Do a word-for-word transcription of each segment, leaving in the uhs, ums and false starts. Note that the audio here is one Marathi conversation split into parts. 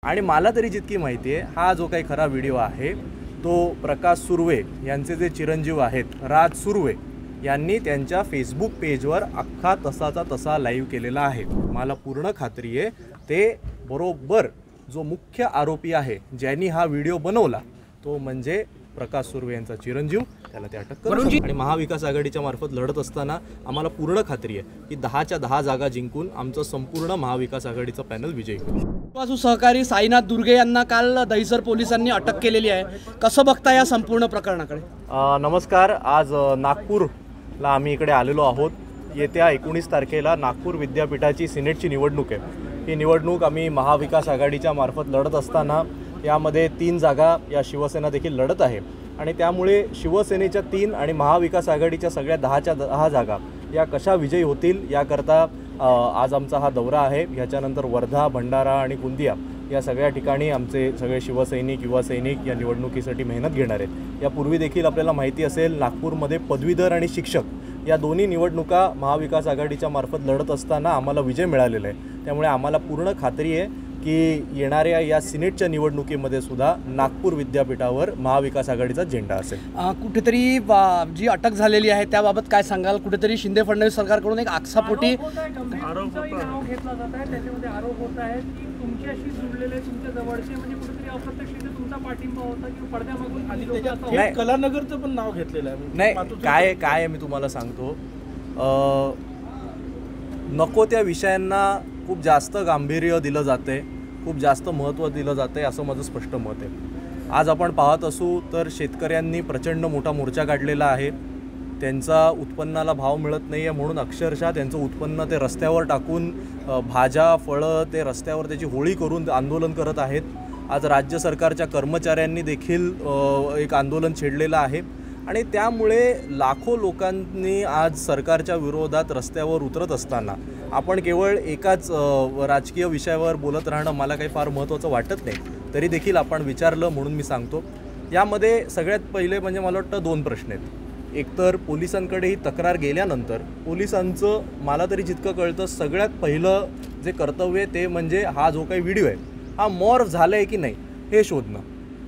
आणि मला तरी जितकी माहिती आहे हा जो काही खरा व्हिडिओ आहे तो प्रकाश सुर्वे यांचे जे चिरंजीव आहेत राज सुर्वे यांनी त्यांच्या फेसबुक पेजवर अख्खा तसाचा तसा लाईव्ह केलेला आहे। मला पूर्ण खात्री आहे ते बरोबर जो मुख्य आरोपी आहे ज्यांनी हा व्हिडिओ बनवला तो म्हणजे प्रकाश सुर्वे यांचा चिरंजीव, त्याला ते अटक करू। आणि महाविकास आघाडीच्या मार्फत लढत असताना आम्हाला पूर्ण खात्री आहे की दहाच्या दहा जागा जिंकून आमचं संपूर्ण महाविकास आघाडीचं पॅनल विजयी होईल। बाजू सहकारी साईनाथ दुर्गे यांना काल दहिसर पोलिसांनी अटक केलेली आहे, कसं बघता या संपूर्ण प्रकरणाकडे? नमस्कार, आज नागपूरला आम्ही इकडे आलेलो आहोत। येत्या एकोणीस तारखेला नागपूर विद्यापीठाची सिनेटची निवडणूक आहे। ही निवडणूक आम्ही महाविकास आघाडीच्या मार्फत लढत असताना यामध्ये तीन जागा या शिवसेना देखील लढत आहे आणि त्यामुळे शिवसेनेच्या तीन आणि महाविकास आघाडीच्या सगळ्या दहाच्या दहा जागा या कशा विजयी होतील याकरता आज आमचा हा दौरा आहे। ह्याच्यानंतर वर्धा, भंडारा आणि गोंदिया या सगळ्या ठिकाणी आमचे सगळे शिवसैनिक, युवा सैनिक या निवडणुकीसाठी मेहनत घेणार आहेत। यापूर्वी देखील आपल्याला माहिती असेल नागपूरमध्ये पदवीधर आणि शिक्षक या दोन्ही निवडणुका महाविकास आघाडीच्या मार्फत लढत असताना आम्हाला विजय मिळालेला आहे। त्यामुळे आम्हाला पूर्ण खात्री आहे की येणाऱ्या या सिनेटच्या निवडणुकीमध्ये सुद्धा नागपूर विद्यापीठावर महाविकास आघाडीचा झेंडा असेल। कुठेतरी जी अटक झालेली आहे त्याबाबत काय सांगाल? कुठेतरी शिंदे फडणवीस सरकारकडून एक आक्षापोटी आरोप घेतला जात आहे, त्याच्यामध्ये आरोप होत आहे की तुमच्याशी जुळलेले तुमच्या जवळचे म्हणजे कुठेतरी अप्रत्यक्षरित्या तुमचा पाठिंबा होता किंवा पडद्यामागून आली लोक कलानगरचं पण नाव घेतलेलं आहे। नाही, काय काय मी तुम्हाला सांगतो, नको त्या विषयांना खूप जास्त गांभीर्य दिलं जाते, खूप जास्त महत्त्व दिलं जाते असं माझं स्पष्ट मत आहे। आज आपण पाहत असू तर शेतकऱ्यांनी प्रचंड मोठा मोर्चा काढलेला आहे। त्यांचा उत्पन्नाला भाव मिळत नाही आहे म्हणून अक्षरशः त्यांचं उत्पन्न ते रस्त्यावर टाकून भाज्या फळं ते रस्त्यावर त्याची होळी करून आंदोलन करत आहेत। आज राज्य सरकारच्या कर्मचाऱ्यांनी देखील एक आंदोलन छेडलेलं आहे आणि त्यामुळे लाखो लोकांनी आज सरकारच्या विरोधात रस्त्यावर उतरत असताना आपण केवळ एकाच राजकीय विषयावर बोलत राहणं मला काही फार महत्त्वाचं वाटत नाही। तरी देखील आपण विचारलं म्हणून मी सांगतो। यामध्ये सगळ्यात पहिले म्हणजे मला वाटतं दोन प्रश्न आहेत। एकतर पोलिसांकडे ही तक्रार गेल्यानंतर पोलिसांचं मला तरी जितकं कळतं सगळ्यात पहिलं जे कर्तव्य आहे ते म्हणजे हा जो काही व्हिडिओ आहे हा मॉर्फ झाला आहे की नाही हे शोधणं।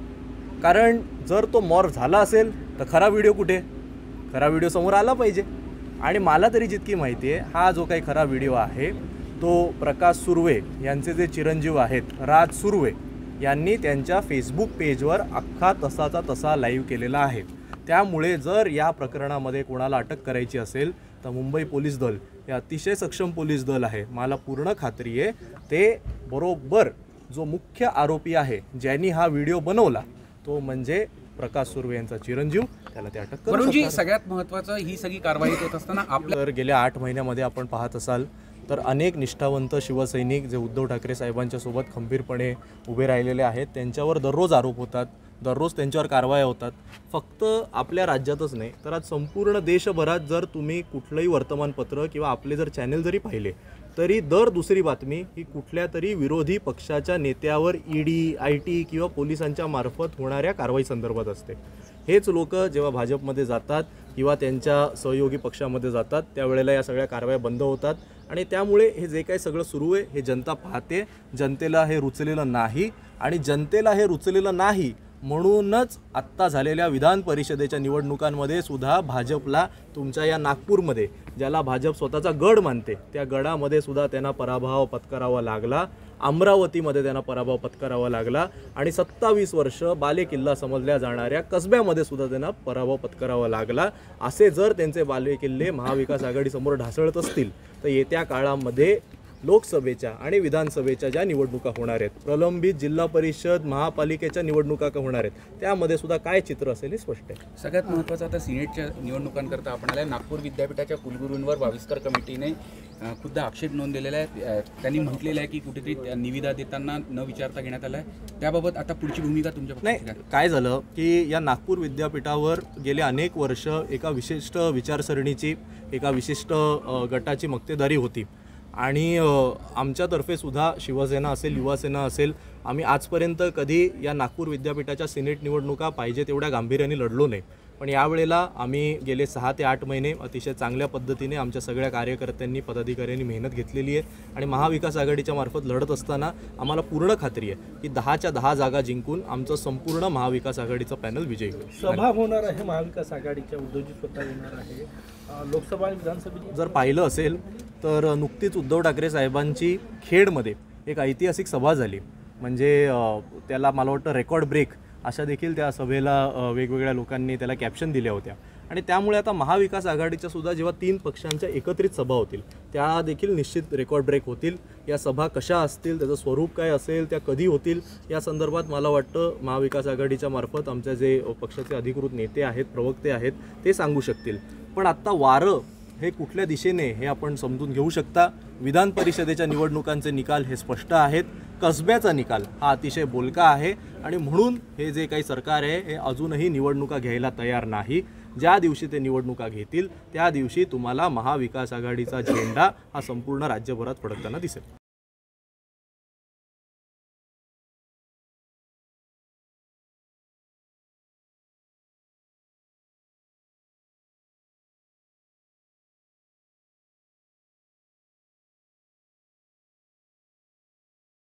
कारण जर तो मॉर्फ झाला असेल तर खरा व्हिडिओ कुठे? खरा व्हिडिओ समोर आला पाहिजे। आणि मला तरी जितकी माहिती आहे हा जो काही खरा व्हिडिओ आहे तो प्रकाश सुर्वे यांचे जे चिरंजीव आहेत राज सुर्वे यांनी त्यांच्या फेसबुक पेजवर अख्खा तसाचा तसा लाईव्ह केलेला आहे। त्यामुळे जर या प्रकरणामध्ये कोणाला अटक करायची असेल तर मुंबई पोलीस दल हे अतिशय सक्षम पोलीस दल आहे। मला पूर्ण खात्री आहे ते बरोबर जो मुख्य आरोपी आहे ज्यांनी हा व्हिडिओ बनवला तो म्हणजे प्रकाश सुर्वे यांचा चिरंजीव, त्याला ते अटक करू। सगळ्यात महत्त्वाचं ही सगळी कारवाई होत असताना आपल्या तर गेल्या आठ महिन्यामध्ये आपण पाहत असाल तर अनेक निष्ठावंत शिवसैनिक जे उद्धव ठाकरे साहेबांच्या सोबत खंबीरपणे उभे राहिलेले आहेत त्यांच्यावर दररोज आरोप होतात, दररोज त्यांच्यावर कारवाया होतात। फक्त आपल्या राज्यातच नाही तर आज संपूर्ण देशभरात जर तुम्ही कुठलंही वर्तमानपत्र किंवा आपले जर चॅनल जरी पाहिले तरी दर दुसरी बातमी ही कुठल्या तरी विरोधी पक्षाच्या नेत्यावर ईडी, आय टी किंवा पोलिसांच्या मार्फत होणाऱ्या कारवाई संदर्भात असते। हेच लोक जेव्हा भाजपमध्ये जातात किंवा त्यांच्या सहयोगी पक्षामध्ये जातात त्यावेळेला या सगळ्या कारवाया बंद होतात आणि त्यामुळे हे जे काही सगळं सुरू आहे हे जनता पाहते, जनतेला हे रुचलेलं नाही आणि जनतेला हे रुचलेलं नाही म्हणूनच आत्ता झालेल्या विधान परिषदेच्या निवडणुकांमध्ये सुद्धा भाजपला तुमच्या या नागपूरमध्ये ज्याला भाजप स्वतःचा गड मानते त्या गडामध्ये सुद्धा त्यांना पराभव पत्करावा लागला, अमरावतीमध्ये त्यांना पराभव पत्करावा लागला आणि सत्तावीस वर्ष बालेकिल्ला समजल्या जाणाऱ्या कसब्यामध्ये सुद्धा त्यांना पराभव पत्करावा लागला। असे जर त्यांचे बालेकिल्ले महाविकास आघाडीसमोर ढासळत असतील तर येत्या काळामध्ये लोकसभेच्या आणि विधानसभेच्या ज्या निवडणुका होणार आहेत, प्रलंबित जिल्हा परिषद महापालिकेच्या निवडणुका होणार आहेत त्यामध्ये सुद्धा काय चित्र असेल हे स्पष्ट आहे। सगळ्यात महत्त्वाचं आता सिनेटच्या निवडणुकांकरता आपण आल्या नागपूर विद्यापीठाच्या कुलगुरूंवर वाविस्कर कमिटीने खुद्द आक्षेप नोंदवलेला आहे। त्यांनी म्हटलेलं आहे की कुठेतरी निविदा देताना न विचारता घेण्यात आला आहे। त्याबाबत आता पुढची भूमिका तुमच्या नाही, काय झालं की या नागपूर विद्यापीठावर गेले अनेक वर्ष एका विशिष्ट विचारसरणीची एका विशिष्ट गटाची मक्तेदारी होती आणि आमच्यातर्फे सुद्धा शिवसेना असेल, युवासेना असेल, आम्ही आजपर्यंत कधी या नागपूर विद्यापीठाच्या सिनेट निवडणुका पाहिजे तेवढ्या गांभीर्याने लढलो नाही। पण यावेळेला आम्ही गेले सहा ते आठ महिने अतिशय चांगल्या पद्धतीने आमच्या सगळ्या कार्यकर्त्यांनी पदाधिकाऱ्यांनी मेहनत घेतलेली आहे आणि महाविकास आघाडीच्या मार्फत लढत असताना आम्हाला पूर्ण खात्री आहे की दहाच्या दहा जागा जिंकून आमचं संपूर्ण महाविकास आघाडीचं पॅनल विजयी होईल. सभा होणार आहे महाविकास आघाडीच्या, उद्धवजी स्वतः येणार आहे. अं, लोकसभा आणि विधानसभेची जर पाहिलं असेल तर नुकतीच उद्धव ठाकरे साहेबांची खेडमध्ये एक ऐतिहासिक सभा झाली. म्हणजे अ, त्याला मला वाटतं रेकॉर्ड ब्रेक अशा देखील त्या सभेला अ, वेगवेगळ्या लोकांनी त्याला कॅप्शन दिल्या होत्या. आणि त्यामुळे आता महाविकास आघाडीच्या सुद्धा जेव्हा तीन पक्षांच्या एकत्रित सभा होतील त्या देखील निश्चित रेकॉर्ड ब्रेक होतील. या सभा कशा असतील, त्याचं स्वरूप काय असेल, त्या कधी होतील या संदर्भात मला वाटतं महाविकास आघाडीच्या मार्फत आमचे जे पक्षाचे अधिकृत नेते आहेत, प्रवक्ते आहेत ते सांगू शकतील. पण आत्ता वारं हे कुठल्या दिशेने हे आपण समजून घेऊ शकता. विधान परिषदेच्या निवडणुकांचे निकाल हे स्पष्ट आहेत. कसब्याचा निकाल हा अतिशय बोलका आहे आणि म्हणून हे जे काही सरकार आहे हे अजूनही निवडणुका घ्यायला तयार नाही. ज्या दिवशी ते निवडणुका घेतील त्या दिवशी तुम्हाला महाविकास आघाडीचा झेंडा हा संपूर्ण राज्यभरात फडकताना दिसेल.